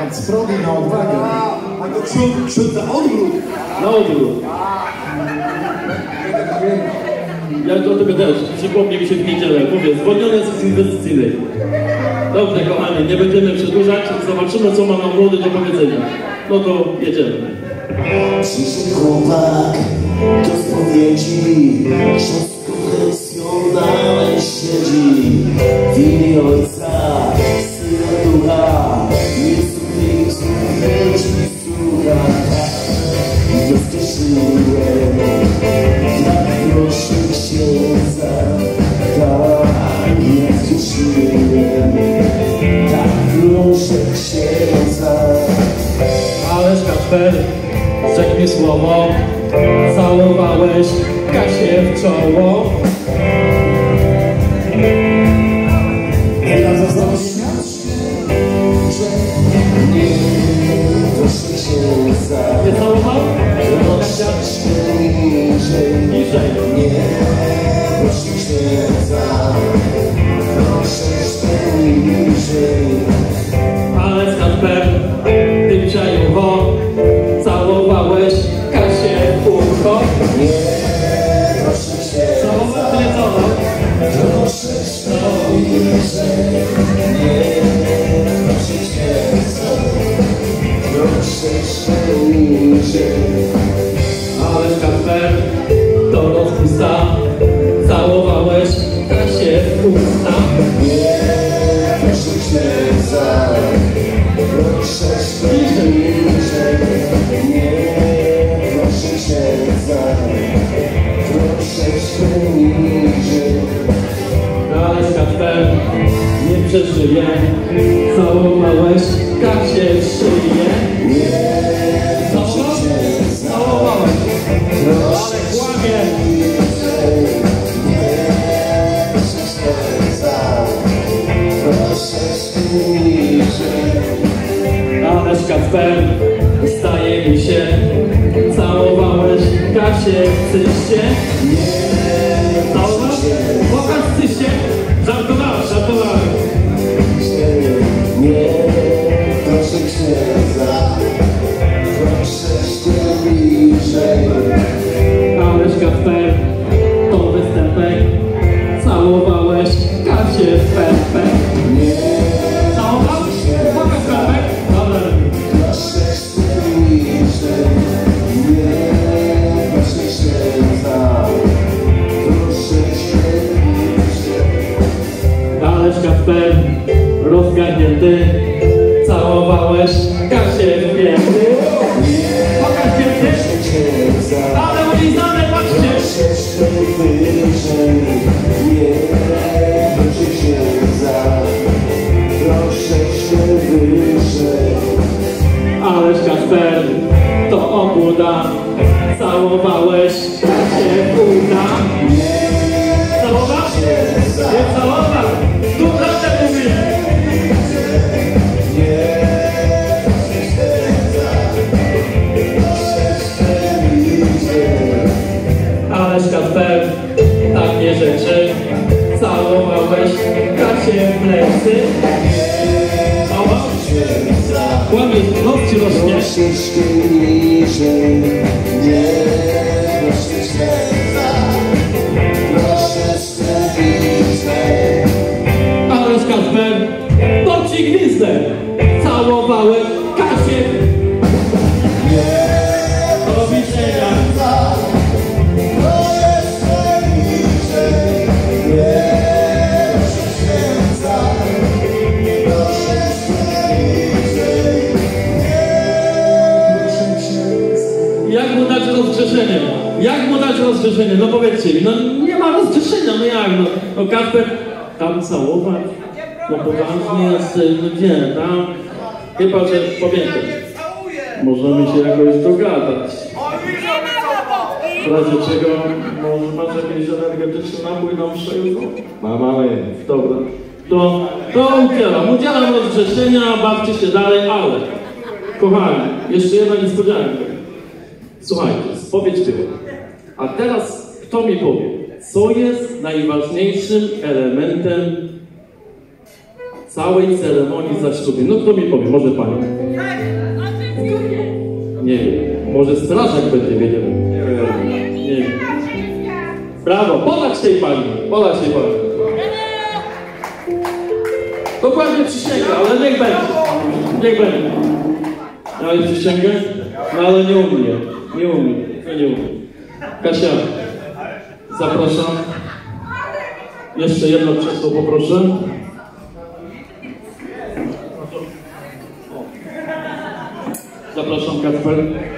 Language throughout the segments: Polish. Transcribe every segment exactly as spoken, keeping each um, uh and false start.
Tak z przodu na odwagę. A to przód, przód na odwrót. Na odwrót. Ja do tego też. Przypomnij mi się w niedzielę. Mówię, zwolnione z inwestycyjnej. Dobrze, kochani, nie będziemy przedłużać. Zobaczymy, co ma nam młody do powiedzenia. No to jedziemy. Przyszedł chłopak do spowiedzi, siostrą Chrystią dalej siedzi. W imię Ojca, Syna, Ducha, nie słuchaj słów, lecz słucha. Rozkoszyłem, tak proszę księdza, tak rozkoszyłem, tak proszę księdza. Ależ Kacper, rzekł mi słowo, całowałeś Kasię w czoło. Teraz zostało świadczy, że nie proszę księdza. Nie całował? Troszeczkę niżej, Niżej. nie proszę księdza. Troszeczkę niżej. Ależ Kacper, ty czajowo, całowałeś Kasię w ucho. Nie proszę księdza. Całował czy nie całował? Troszeczkę niżej, nie proszę księdza. Troszeczkę niżej. Ależ Kacper, to rozpusta, całowałeś Kasię w usta. Nie proszę księdza. Troszeczkę niżej. Nie proszę księdza. Troszeczkę niżej. Ależ Kacper, nie przeżyje, całowałeś Kasię w szyję. Nie proszę Całował? księdza. Całowałeś. Ale kłamie. Nie proszę księdza. Troszeczkę niżej. Ależ Kacper, zdaje mi się, całowałeś Kasię w cyście. Nie Całowasz? Pokaż cyście. Żartowałem, żartowałem. Nie proszę księdza. Troszeczkę bliżej. Ależ Kacper, to występek, całowałeś Kasię w pępek. Nie Całował? Pokaż pępek. Dobra. troszeczkę bliżej. Nie proszę księdza. Troszeczkę bliżej. Ależ Kacper, rozgarnięty, całowałeś Kasię w pięty. Pokaż pięty. Księdza. Ale ulizane, patrzcie. Troszeczkę wyżej. Nie proszę księdza. Troszeczkę wyżej. Ależ Kacper, to obłuda, całowałeś Kasię w uda. Całował? Nie całował. Tu prawdę mówi. Ależ Kacper, takie rzeczy, całowałeś Kasię w plecy. Całował? Kłamie, noc ci rośnie. Troszeczkę niżej. Nie proszę księdza. Troszeczkę bliżej. Ależ Kacper, to ci gwizdek, całowałeś Kasię. Do widzenia. Jak mu dać rozgrzeszenie? Jak mu dać rozgrzeszenie? No powiedzcie mi, no nie ma rozgrzeszenia, no jak? No, no Kacper, tam całować? No poważnie jesteś, no gdzie? Tam? Chyba, że pamiętaj. Możemy się jakoś dogadać. W razie czego, może masz jakiś energetyczny napój na mszę jutro? Ma, mamy. Dobra. To, to udzielam, udzielam rozgrzeszenia, bawcie się dalej, ale kochani, jeszcze jedna niespodzianka. Słuchajcie, spowiedź była. A teraz kto mi powie, co jest najważniejszym elementem całej ceremonii zaślubin. No kto mi powie, może pani? Nie wiem, może strażak będzie wiedział. Nie wiem. Brawo, podać tej pani, podać tej pani. Dokładnie przysięga, ale niech będzie. Niech będzie. Ale przysięgę? No ale nie umie. Nie umie. No nie umie. Kasia, zapraszam. Jeszcze jedno krzesło poproszę. Zapraszam, Kacper.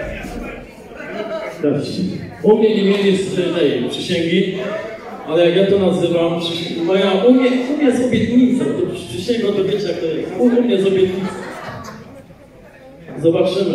U mnie nie mieli z tej przysięgi, ale jak ja to nazywam, no ja u mnie, u mnie z obietnicą, to przysięgą to wiecie jak to jest. U mnie z obietnicą. Zobaczymy.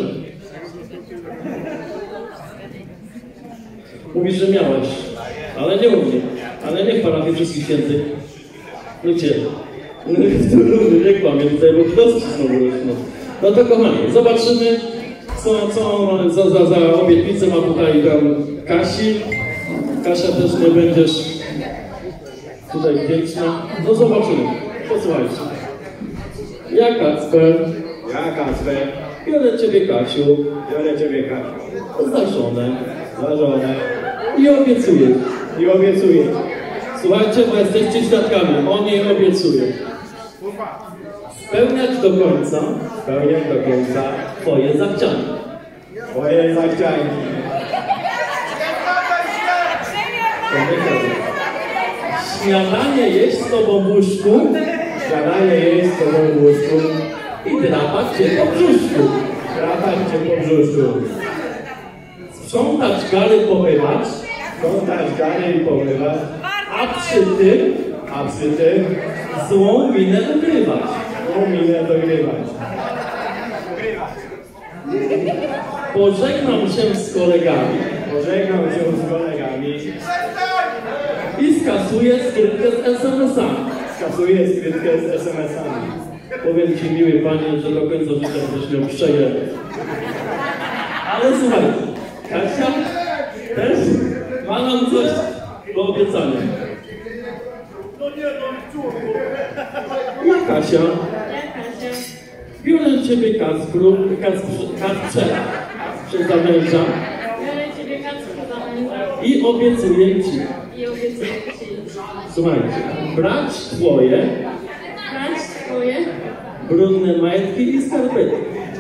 Mówisz, że miałeś, ale nie u mnie, ale nie w parafii wszystkich świętych. Ludzie, nie kłamię tutaj, bo kioski znowu rośnie. No to kochani, zobaczymy, co, co za, za, za obietnicę ma tutaj tam Kasi. Kasia też nie będziesz tutaj wdzięczna. No zobaczymy, posłuchajcie. Ja Kacper, Ja, Kacper, biorę Ciebie, Kasiu, biorę Ciebie, Kasiu, za żonę za żonę i obiecuję. i obiecuję Słuchajcie, bo jesteście świadkami, on jej obiecuje. Spełniać do końca spełniać do końca Twoje zachcianki. Twoje zachcianki. Śniadanie jeść z Tobą w łóżku Śniadanie jest z Tobą w łóżku, i drapać Cię po brzuszku. drapać Cię po brzuszku, Sprzątać gary, pomywać, kątać gary i pomywać, a przy tym a przy tym złą minę ukrywać. złą minę dogrywać. Pożegnam się z kolegami Pożegnam się z kolegami, i skasuję skrytkę z es em esami. skasuję skrytkę z es em esami. Powiem Ci, miły Panie, że do końca życia będziesz miał przejęty. Ale słuchaj, Kasia też ma nam coś do obiecania. Ja Kasia, biorę Ciebie Kacpru, Kacprze, Kacprze, przez zamęża Biorę Ciebie, Kacper, za męża i obiecuję Ci, i obiecuję Ci słuchajcie, brać Twoje brać Twoje brudne majtki i skarpety.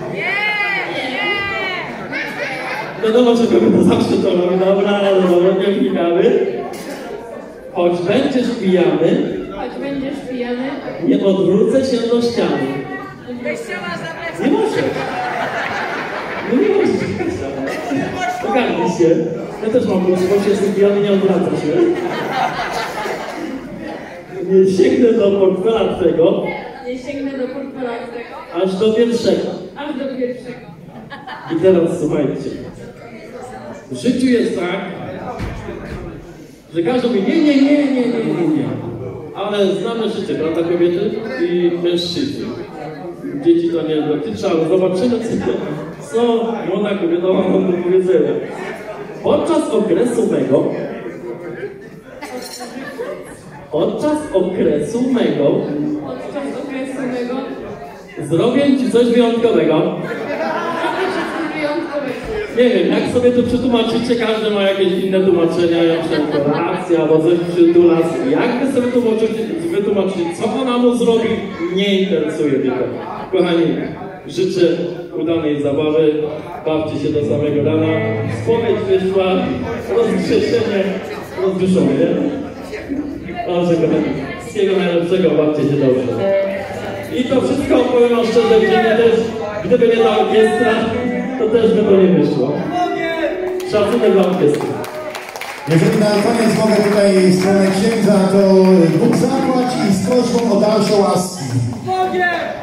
Wiadomo, że kogo to zawsze to robi, dobra, ale dobra, nie wnikamy. Choć będziesz pijany, choć będziesz pijany, nie odwrócę się do ściany. Nie możesz. No nie możesz, Kasia. Ogarnij się. Ja też mam możliwość, jestem pijany, nie odwracam się. Nie sięgnę do portfela twego, nie sięgnę do portfela tego, aż do pierwszego. aż do pierwszego. I teraz słuchajcie. W życiu jest tak, że każdy mówi nie, nie, nie, nie, nie, nie, nie. Ale znamy życie, prawda, kobiety i mężczyźni. Dzieci to nie dotyczy, ale zobaczymy, co, co młoda kobieta ma do powiedzenia. Podczas okresu mego, podczas okresu mego, Podczas okresu mego zrobię Ci coś wyjątkowego. zrobię Ci coś wyjątkowego. Nie wiem, jak sobie to przetłumaczycie, każdy ma jakieś inne tłumaczenia, ja myślę, kolacja, albo coś przytulas. Jak wy sobie tłumaczycie, wytłumaczycie, co ona mu zrobi, nie interesuje mnie to. Kochani, życzę udanej zabawy, bawcie się do samego rana, spowiedź wyszła, rozgrzeszenie, rozgrzeszone, nie? Dobrze, kochani, wszystkiego najlepszego, bawcie się dobrze. I to wszystko, powiem wam szczerze, gdyby też, gdyby nie ta orkiestra, to też by to nie wyszło. Szacunek dla orkiestry. Jeżeli na koniec mogę tutaj w stronę księdza, to Bóg zapłać i z prośbą o dalsze łaski.